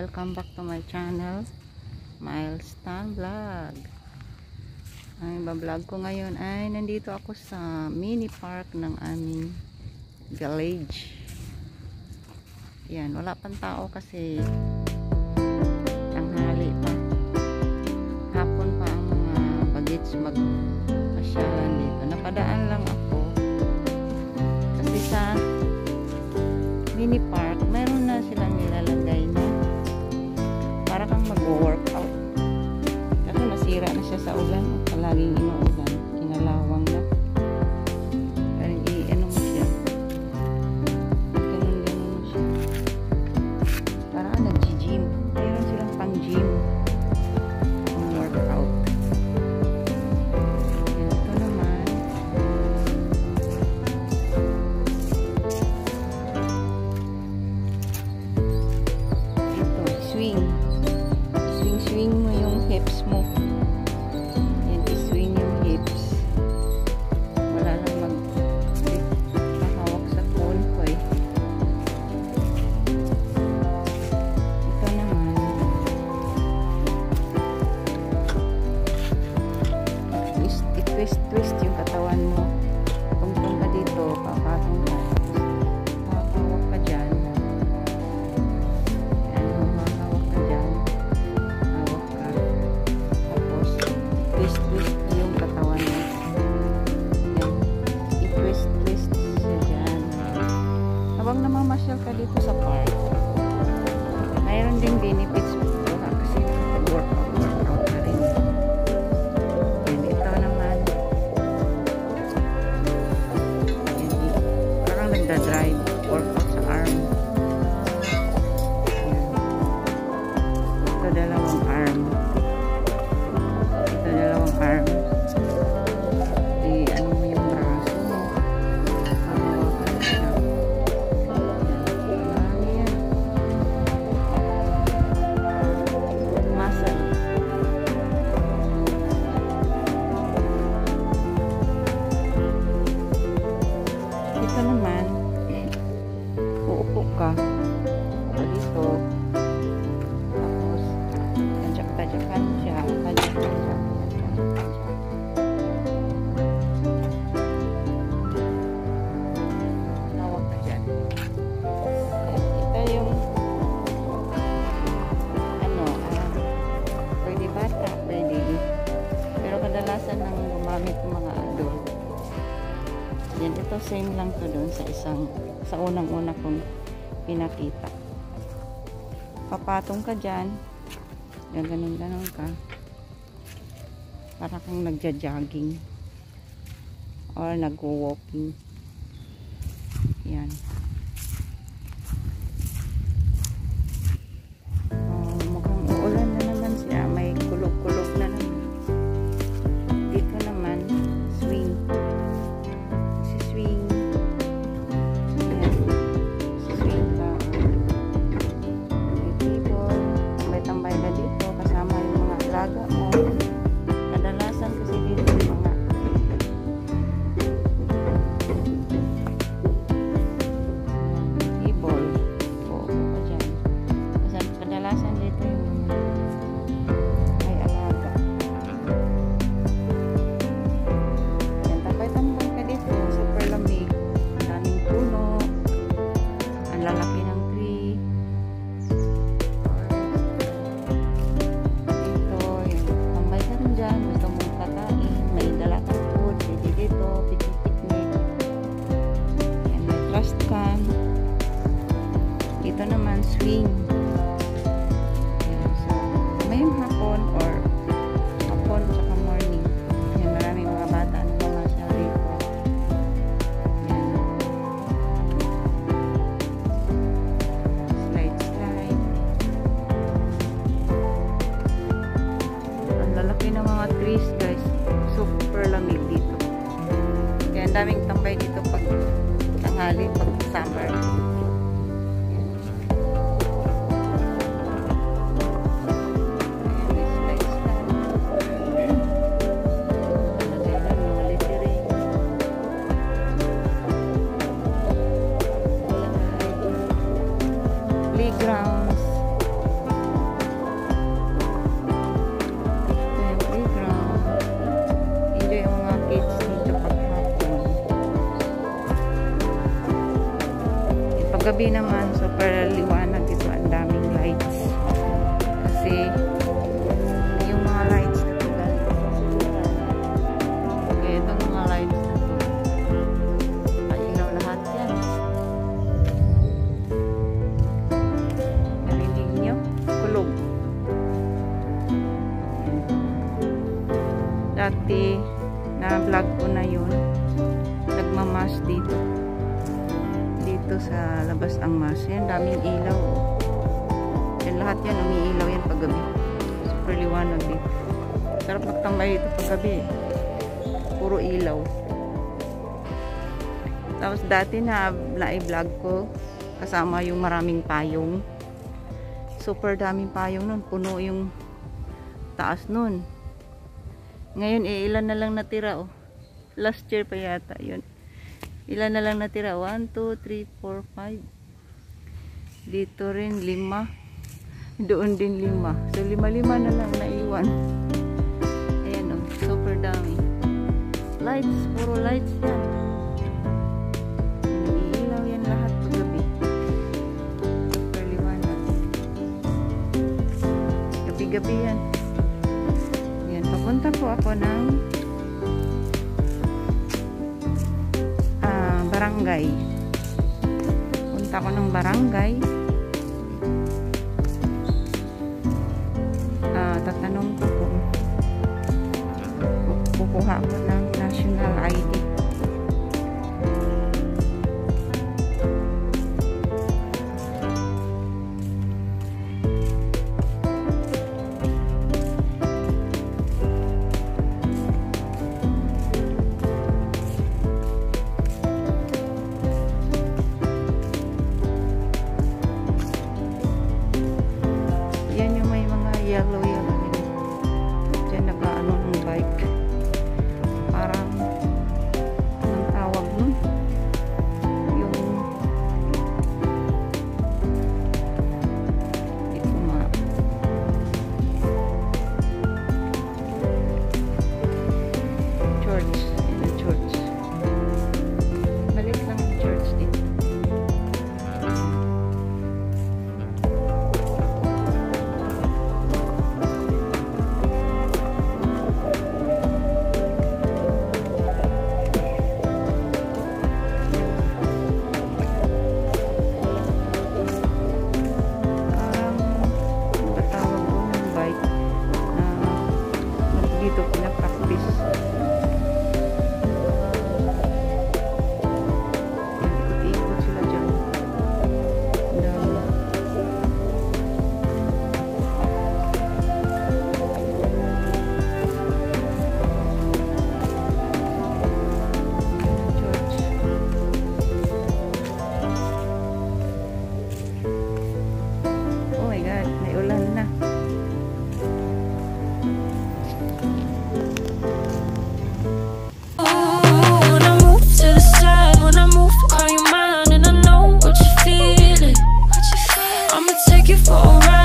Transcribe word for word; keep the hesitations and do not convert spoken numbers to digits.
welcome back to my channel, Milestone Vlog. Ang iba-vlog ko ngayon ay nandito ako sa mini park ng aming village. Yan, wala pang tao kasi tanghali pa. Hapon pa ang mga bagets magpasyalan dito. Napadaan lang ako kasi sa mini park meron na silang nilalagay na para kang mag-workout kasi nasira na siya sa ulan, palaging inuulan, kinalawang na parang i-ano mo siya, ganun ganun mo siya, parang nag-gym, meron silang pang gym, pang workout. Ito naman ito, swing swing swing mo yung hips mo. Yan, swing yung hips. Wala lang mag mahawak sa phone ko eh. Ito naman twist, twist twist yung katawan mo. Tungtong ka dito, papatong ka, papawak ka dyan. Yan, humahawak ka dyan, hawak ka, tapos twist twist yung katawan mo. Yan, i-twist twist siya dyan habang namamasyal ka dito sa park. Mayroon ding benefits dito kasi workout workout ka rin. Yan, ito naman yan, parang nagda-drive workout sa arm. Yan, ito dalawang arm, ito dalawang arm, i ano mo yung braso mo, hawakan siya. Yan, muscle. Ito naman uupo ka, uupo ka dito, tapos tadyak-tadyakan siya, tadyak-tadyak, tadyak-tadyak. Tawag ka dyan. Ito yung ano, ah, pwede bata, pwede, pero kadalasan nang gumamit ng mga adult. Yan, ito same lang to doon sa isang, sa unang-una kong pinakita. Papatong ka dyan, ganun-ganun ka, para kang nagja-jogging or nag-walking. Yan. Oh, mukhang uulan na naman siya, may kulog-kulog na naman. Dito naman swing, si swing. Yan, si swing ka, may table, tambay-tambay ka dito kasama yung mga alaga mo. Kadalasan kasi dito yung mga table, oo ka dyan. Kasi kadalasan dito yung may alaga. Yan, tambay-tambay ka dito, super lamig, daming puno, ang lalaki ng tree. Dito, yung tambay ka rin dyan, gusto mong kakain, may dala kang food, pwede dito, picnic. Yan, may trash can. Dito naman, swing. Yan, so, mamayang hapon or hapon tsaka morning. Yan, maraming mga bata na mamasyal dito. Yan. Slide, slide. Ang lalaki ng mga trees, guys. Super lamig dito. Kaya ang daming tambay dito pag tanghali, pag summer. Yan. Ayan, may slide, slide. Talagay lang mga littering. Playgrounds. Paggabi naman, super liwanag dito. Ang daming lights. Kasi, yung mga lights na ito, kaya itong mga lights na ito, pailaw lahat yan. Narinig nyo? Kulog. Dati, na-vlog ko na yun. Nagmamas dito. Dito sa labas ang mas. Yan, daming ilaw. Yan, lahat yan, umiilaw yan paggabi. Super liwanag dito. Sarap magtambay dito paggabi. Puro ilaw. Tapos dati na na-vlog ko kasama yung maraming payong. Super daming payong nun. Puno yung taas nun. Ngayon, eh, ilan na lang natira, oh. Last year pa yata, yun. Ilan na lang natira? one, two, three, four, five. Dito rin, lima. Doon din lima. So, lima-lima na lang naiwan. Ayan, oh. Super dami. Lights, puro lights yan. Iilaw yan lahat paggabi. Super liwanag. Gabi-gabi yan. Papunta po ako ng uh, barangay. Punta ako ng barangay. Uh, tatanong ko kung kukuha ako ng national I D. Yellow, yellow. Diyan naka-ano ng bike. Parang, anong tawag nun? Yung, ito nga. Church. In a church. Balik lang ang church dito. Dito pinapractice. Ikot-ikot sila dyan. Dami. Church. Oh my God, may ulan na. For a ride.